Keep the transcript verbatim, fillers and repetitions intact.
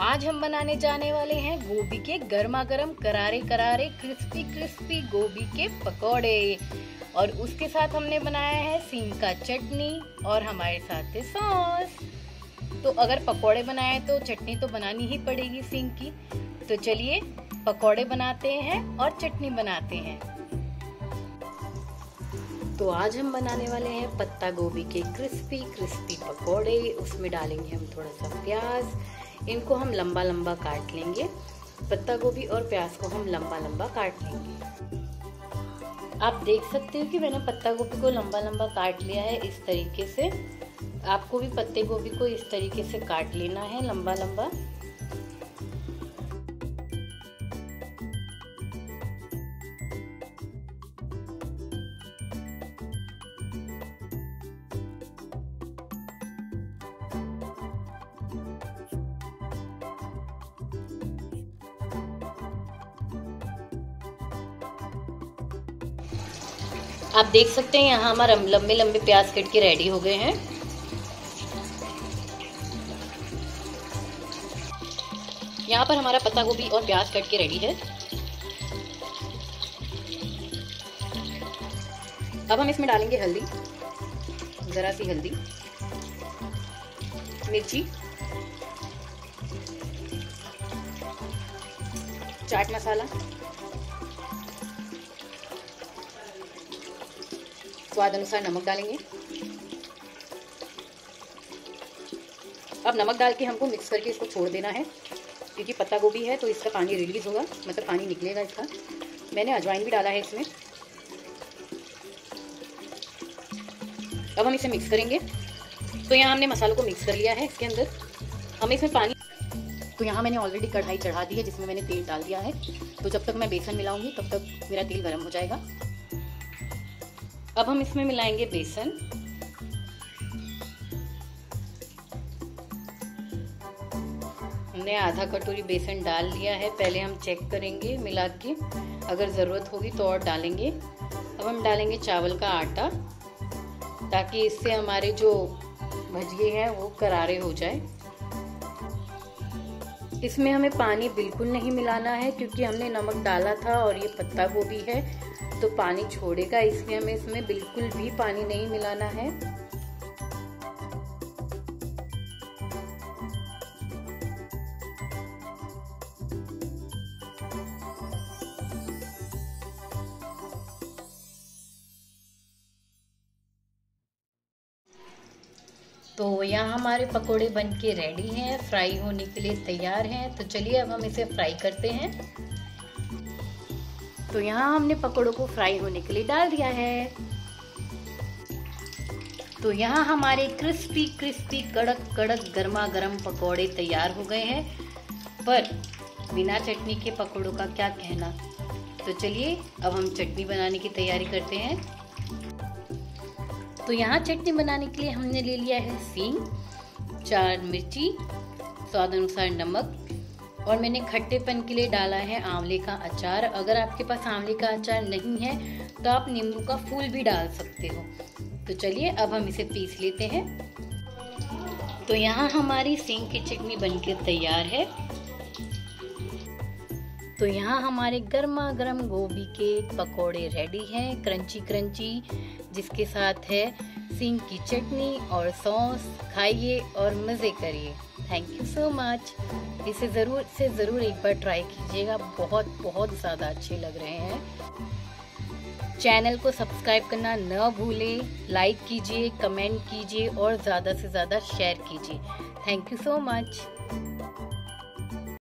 आज हम बनाने जाने वाले हैं गोभी के गर्मा गर्म करारे करारे क्रिस्पी क्रिस्पी गोभी के पकौड़े। और उसके साथ हमने बनाया है सींग का चटनी और हमारे साथ है सॉस। तो अगर पकौड़े बनाए तो चटनी तो बनानी ही पड़ेगी सींग की। तो चलिए पकौड़े बनाते हैं और चटनी बनाते हैं। तो आज हम बनाने वाले हैं पत्ता गोभी के क्रिस्पी क्रिस्पी पकौड़े। उसमें डालेंगे हम थोड़ा सा प्याज, इनको हम लंबा लंबा काट लेंगे। पत्ता गोभी और प्याज को हम लंबा लंबा काट लेंगे। आप देख सकते हो कि मैंने पत्ता गोभी को लंबा लंबा काट लिया है इस तरीके से। आपको भी पत्ते गोभी को इस तरीके से काट लेना है लंबा लंबा। आप देख सकते हैं यहाँ हमारे लंबे लंबे प्याज कट के रेडी हो गए हैं। यहाँ पर हमारा पत्ता गोभी और प्याज कट के रेडी है। अब हम इसमें डालेंगे हल्दी, जरा सी हल्दी, मिर्ची, चाट मसाला, स्वाद अनुसार नमक डालेंगे। अब नमक डाल के हमको मिक्स करके इसको छोड़ देना है, क्योंकि पत्ता गोभी है तो इसका पानी रिलीज होगा, मतलब पानी निकलेगा इसका। मैंने अजवाइन भी डाला है इसमें। अब हम इसे मिक्स करेंगे। तो यहाँ हमने मसालों को मिक्स कर लिया है इसके अंदर। हम इसमें पानी, तो यहाँ मैंने ऑलरेडी कढ़ाई चढ़ा दी है जिसमें मैंने तेल डाल दिया है। तो जब तक मैं बेसन मिलाऊंगी तब तक मेरा तेल गर्म हो जाएगा। अब हम इसमें मिलाएंगे बेसन। हमने आधा कटोरी बेसन डाल लिया है। पहले हम चेक करेंगे मिला के, अगर ज़रूरत होगी तो और डालेंगे। अब हम डालेंगे चावल का आटा, ताकि इससे हमारे जो भजिए हैं वो करारे हो जाए। इसमें हमें पानी बिल्कुल नहीं मिलाना है, क्योंकि हमने नमक डाला था और ये पत्ता गोभी है तो पानी छोड़ेगा, इसलिए हमें इसमें बिल्कुल भी पानी नहीं मिलाना है। तो यहाँ हमारे पकोड़े बनके रेडी हैं, फ्राई होने के लिए तैयार हैं। तो चलिए अब हम इसे फ्राई करते हैं। तो यहाँ हमने पकोड़ों को फ्राई होने के लिए डाल दिया है। तो यहाँ हमारे क्रिस्पी क्रिस्पी कड़क कड़क गर्मा गर्म पकोड़े तैयार हो गए हैं। पर बिना चटनी के पकोड़ों का क्या कहना। तो चलिए अब हम चटनी बनाने की तैयारी करते हैं। तो यहाँ चटनी बनाने के लिए हमने ले लिया है सींग, चार मिर्ची, स्वाद अनुसार नमक, और मैंने खट्टेपन के लिए डाला है आंवले का अचार। अगर आपके पास आंवले का अचार नहीं है तो आप नींबू का फूल भी डाल सकते हो। तो चलिए अब हम इसे पीस लेते हैं। तो यहाँ हमारी सींग की चटनी बनके तैयार है। तो यहाँ हमारे गर्मा गर्म गोभी के पकोड़े रेडी हैं, क्रंची क्रंची, जिसके साथ है सींग की चटनी और सॉस। खाइए और मज़े करिए। Thank you so much. इसे ज़रूर से ज़रूर एक बार ट्राई कीजिएगा, बहुत बहुत ज़्यादा अच्छे लग रहे हैं। चैनल को सब्सक्राइब करना न भूलें, लाइक कीजिए, कमेंट कीजिए और ज़्यादा से ज़्यादा शेयर कीजिए। Thank you so much.